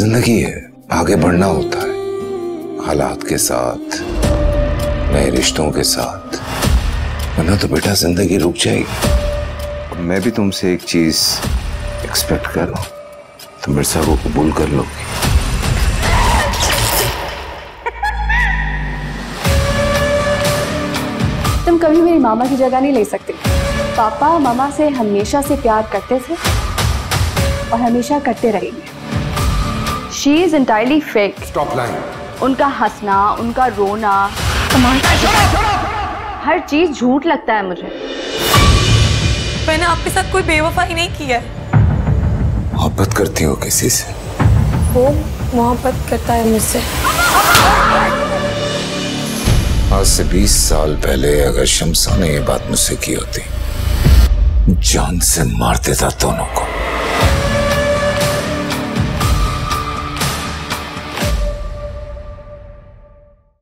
जिंदगी है, आगे बढ़ना होता है, हालात के साथ, नए रिश्तों के साथ, वरना तो बेटा जिंदगी रुक जाएगी। मैं भी तुमसे एक चीज एक्सपेक्ट कर रहा हूं, तुम मिर्जा को कबूल कर लोगे। तुम कभी मेरी मामा की जगह नहीं ले सकते। पापा मामा से हमेशा से प्यार करते थे और हमेशा करते रहेंगे। She is entirely fake. Stop lying. उनका हंसना, उनका रोना, हर चीज झूठ लगता है मुझे। मैंने आपके साथ कोई बेवफाई नहीं की है। मोहब्बत करती हो किसी से? वो मोहब्बत करता है मुझसे। आज से 20 साल पहले अगर शमसा ने ये बात मुझसे की होती, जान से मार देता दोनों को।